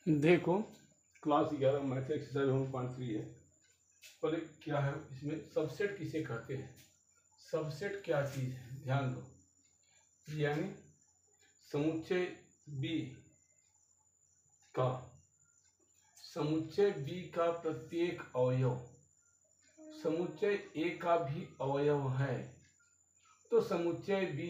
देखो class 11 math exercise 1.3 है। पहले क्या है इसमें सबसेट किसे कहते हैं? सबसेट क्या चीज़ है ध्यान दो, यानी समुच्चय बी का प्रत्येक अवयव समुच्चय ए का भी अवयव है, तो समुच्चय बी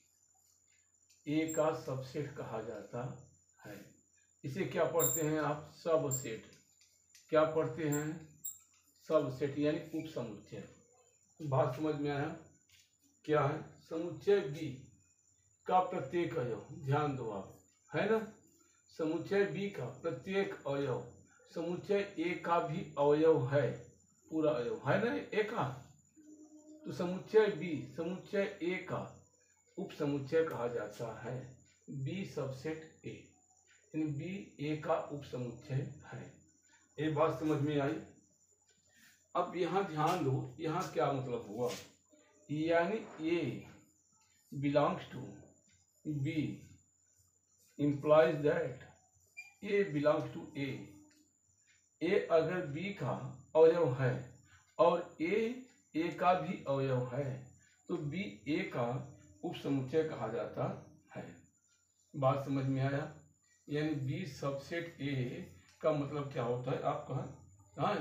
ए का सबसेट कहा जाता है। इसे क्या पढ़ते हैं आप? सबसेट। क्या पढ़ते हैं? सबसेट यानी उप समुच्चय। बात समझ में आया? क्या है? समुच्चय बी का प्रत्येक अवयव, ध्यान दो आप, है ना? समुच्चय बी का प्रत्येक अवयव समुच्चय ए का भी अवयव है, पूरा अवयव है ना ए का, तो समुच्चय बी समुच्चय ए का उप समुच्चय कहा जाता है। बी सबसेट ए यानी बी ए का उप समुच्चय है। ये बात समझ में आई? अब यहाँ ध्यान दो, यहाँ क्या मतलब हुआ, यानी A belongs to B implies that A belongs to A. A अगर बी का अवयव है और ए का भी अवयव है, तो बी ए का उप समुच्चय कहा जाता है। बात समझ में आया? यानी बी सबसेट ए का मतलब क्या होता है आपका? हाँ,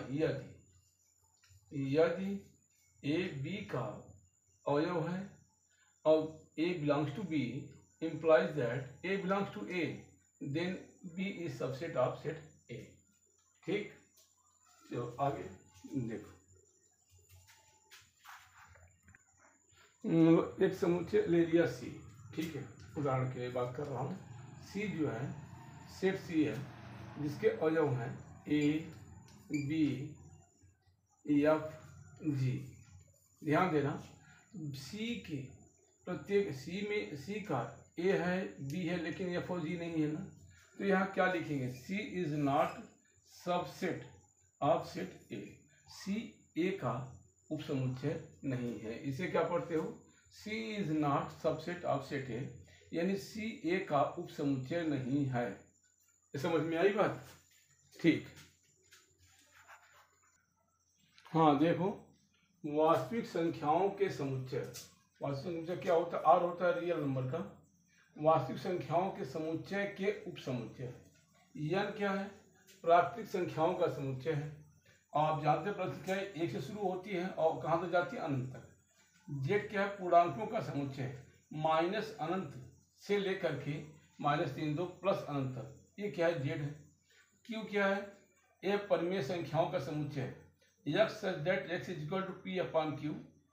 यदि ए बी का अवयव है और A belongs to B implies that A belongs to A, then B is subset of set A। ठीक, चलो आगे देखो। एक समुच्चय ले लिया C, ठीक है, उदाहरण के लिए बात कर रहा हूँ। C जो है सेट C है, जिसके अवयव हैं A, B, F, G। ध्यान देना, C के प्रत्येक C का A है, B है, लेकिन F और G नहीं है ना, तो यहाँ क्या लिखेंगे? C is not subset of set A। C A का उप समुच्चय नहीं है। इसे क्या पढ़ते हो? C is not subset of set A, यानी C A का उप समुच्चय नहीं है। समझ में आई बात? ठीक। हाँ देखो, वास्तविक संख्याओं के समुच्चय, वास्तविक समुच्चय क्या होता है? R होता है रियल नंबर का। वास्तविक संख्याओं के समुच्चय के उप समुच्चय। n क्या है? प्राकृतिक संख्याओं का समुच्चय है। आप जानते हैं प्राकृतिक संख्याएं एक से शुरू होती है और कहाँ तक जाती है? अनंत तक। z क्या है? पूर्णांकों का समुच्चय, माइनस अनंत से लेकर के -3 2 प्लस अनंत तक, ये क्या है? z है। q क्या है? a परिमेय संख्याओं का समुच्चय, x such that x is equal to p upon q,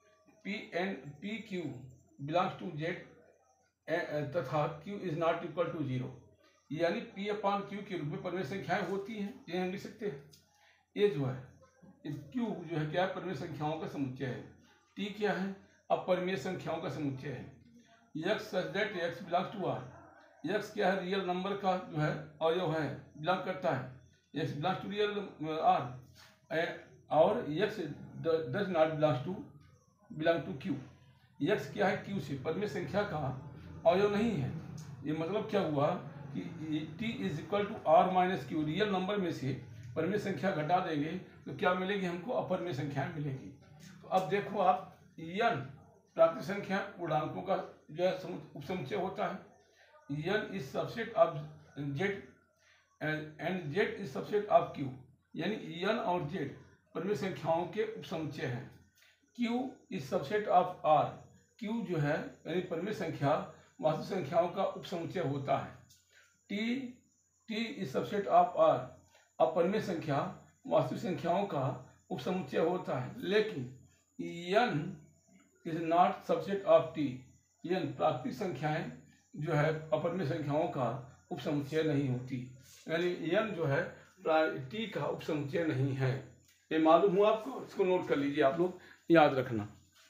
pq belongs to z तथा q is not equal to 0, यानी p अपॉन q के रूप में परिमेय संख्याएं होती हैं, ये हम लिख सकते हैं। ये जो है q जो है क्या है? परिमेय संख्याओं का समुच्चय है। t क्या है? अपरिमेय संख्याओं का समुच्चय है। x such that x belongs to r, x क्या है? रियल नंबर का जो है अवयव है, बिलोंग करता है, x belongs to real r, और x does not belong to q। x क्या है? q से परिमेय संख्या का अवयव नहीं है। ये मतलब क्या हुआ कि t is equal to r minus Q, real number में से परिमेय संख्या घटा देंगे तो क्या मिलेगी हमको? अपरिमेय संख्याएं मिलेगी। तो अब देखो आप, n प्राकृतिक संख्या पूर्णांकों का जो है उपसमुच्चय होता है। n is subset of z and z is subset of q, यानी n और z परिमेय संख्याओं के उपसमुच्चय हैं। q is subset of r, q जो है यानी परिमेय संख्या वास्तविक संख्याओं का उपसमुच्चय होता है। t is subset of r, अपरिमेय संख्या वास्तविक संख्याओं का उपसमुच्चय होता है। लेकिन n is not subset of t, n प्राकृतिक संख्याएं जो है अपरिमेय संख्याओं का उपसमुच्चय नहीं होती, यानी n जो है t का उपसमुच्चय नहीं है। ये मालूम हुआ आपको? इसको नोट कर लीजिए, आप लोग याद रखना।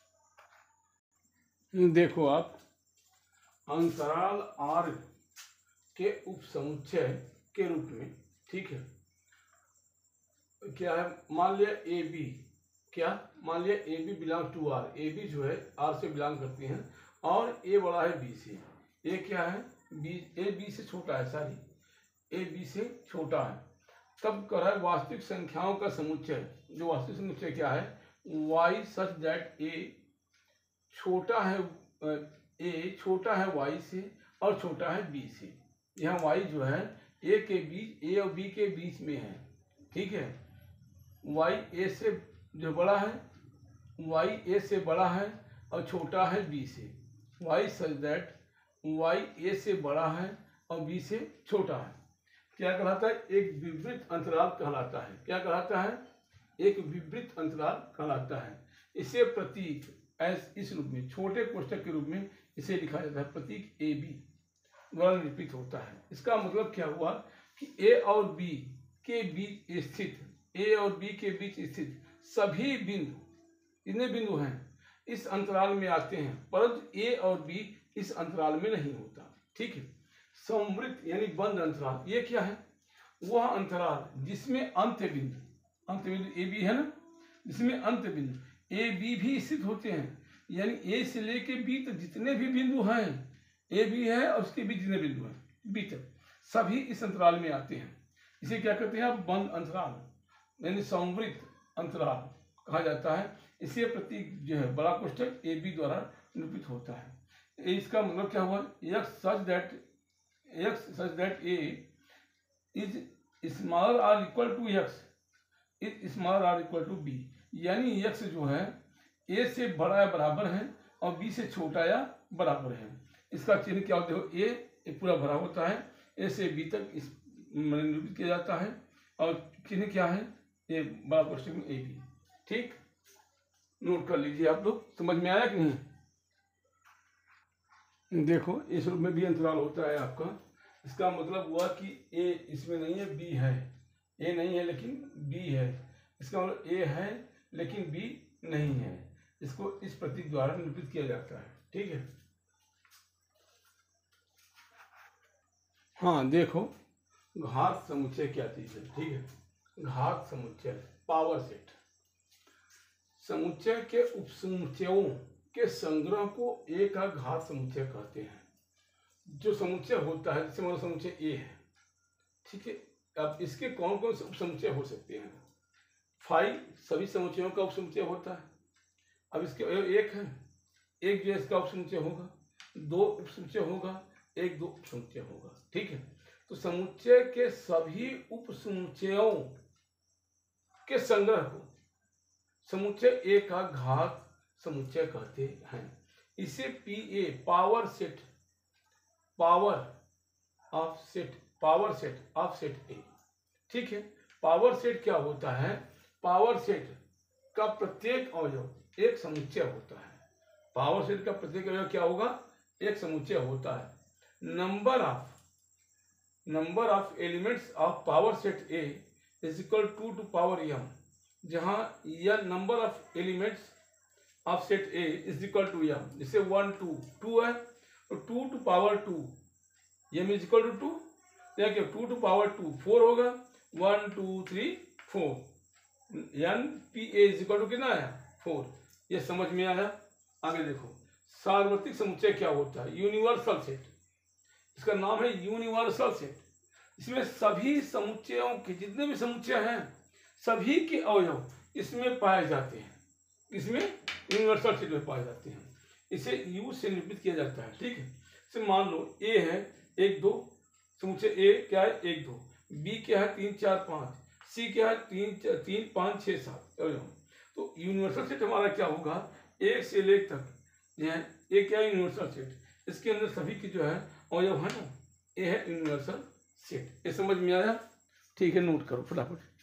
देखो आप, अंतराल r के उपसमुच्चय के रूप में, ठीक है, क्या है? मान लिया ए बी, क्या? मान लिया A B belong to R, A B जो है आर से बिलोंग करती हैं और ए बड़ा है बी से। ए क्या है? बी, ए बी से छोटा है, सॉरी, ए बी से छोटा है। तब कह रहा है वास्तविक संख्याओं का समुच्चय, जो वास्तविक समुच्चय क्या है, y सच दैट ए छोटा है y से और छोटा है b से। यहाँ y जो है ए और b के बीच में है, ठीक है। y a से जो बड़ा है, y a से बड़ा है और छोटा है b से। y such that y a से बड़ा है और b से छोटा है। क्या कहलाता है, एक विवृत अंतराल कहलाता है। क्या कहलाता है, एक विवृत अंतराल कहलाता है। इसे प्रतीक इस रूप में, छोटे कोष्ठक के रूप में इसे लिखा जाता है, प्रतीक ए बी द्वारा निरूपित होता है। इसका मतलब क्या हुआ कि ए और बी के बीच स्थित, ए और बी के बीच स्थित सभी बिंदु, इतने बिंदु हैं, इस अंतराल में आते हैं, परंतु ए और बी इस अंतराल में नहीं होता, ठीक है। संवृत यानी बंद अंतराल, ये क्या है, वह अंतराल जिसमें अंत बिंदु ए बी है ना, जिसमें अंत बिंदु ए बी भी स्थित होते हैं। यानी ए से लेके बी तक जितने भी बिंदु हैं, ए बी है और उसके बीच जितने बिंदु हैं बी तक, सभी इस अंतराल में आते हैं। इसे क्या कहते हैं, बंद अंतराल यानी संवृत अंतराल कहा जाता है। इसे प्रतीक जो है बड़ा कोष्ठक ए बी द्वारा निरूपित होता है। इसका मतलब क्या हुआ, x such that a is smaller or equal to x is smaller or equal to b, यानी x जो है a से बड़ा या बराबर है और b से छोटा या बराबर है। इसका चिन्ह क्या होता है, a पूरा भरा होता है, a से b तक इस निरूपित किया जाता है, और चिन्ह क्या है, ये बड़ा कोष्ठक में ए बी। ठीक, नोट कर लीजिए आप लोग, समझ में आया कि नहीं। देखो इस रूप में भी अंतराल होता है आपका। इसका मतलब हुआ कि ए इसमें नहीं है, बी है, ए नहीं है लेकिन बी है। इसका मतलब ए है लेकिन बी नहीं है। इसको इस प्रतीक द्वारा निरूपित किया जाता है, ठीक है। हाँ देखो, घात समुच्चय क्या चीज है, ठीक है। घात समुच्चय, पावर सेट, समुच्चय के उपसमुच्चयों के संग्रह को ए का घात समुच्चय कहते हैं। जो समुच्चय होता है, जैसे मान समुच्चय ए है, ठीक है। अब इसके कौन कौन से उपसमुच्चय हो सकते हैं, 5 सभी समुच्चयों का उपसमुच्चय होता है। अब इसके एक है, एक जो इसका उपसमुच्चय होगा, 2 उपसमुच्चय होगा, 1 2 उपसमुच्चय होगा, ठीक है। तो समुच्चय के सभी उपसमुच्चयों के संग्रह को समुच्चय ए का घात समुच्चय कहते हैं। इसे P A power set of set A, ठीक है। पावर सेट क्या होता है, पावर सेट का प्रत्येक अवयव एक समुच्चय होता है। पावर सेट का प्रत्येक अवयव क्या होगा, एक समुच्चय होता है। Number of elements of power set A is equal to power m, जहां यह number of elements of set A is equal to m, जिसे 1 2 है तो 2 to power 2 m is equal to 2, या क्या 2 to power 2 4 होगा, 1 2 3 4, n p a is equal to कितना है 4। ये समझ में आया। आगे देखो, सार्वत्रिक समुच्चय क्या होता है, यूनिवर्सल सेट, इसका नाम है यूनिवर्सल सेट। इसमें सभी समुच्चयों के जितने भी समुच्चय हैं, सभी के अवयव इसमें पाए जाते हैं, इसमें यूनिवर्सल सेट में पाए जाते हैं। इसे यू से निरूपित किया जाता है, ठीक है। इसे मान लो ए है 1 2, समुच्चय ए क्या है 1 2, बी क्या है 3 4 5, सी क्या है 3 5 6 7 अवयव। तो यूनिवर्सल सेट हमारा क्या होगा, 1 से लेकर तक जो है ए क्या है यूनिवर्सल सेट, इसके अंदर सभी की जो है अवयव है ना, ये है यूनिवर्सल सेट। ये समझ में आया, ठीक है, नोट करो फटाफट।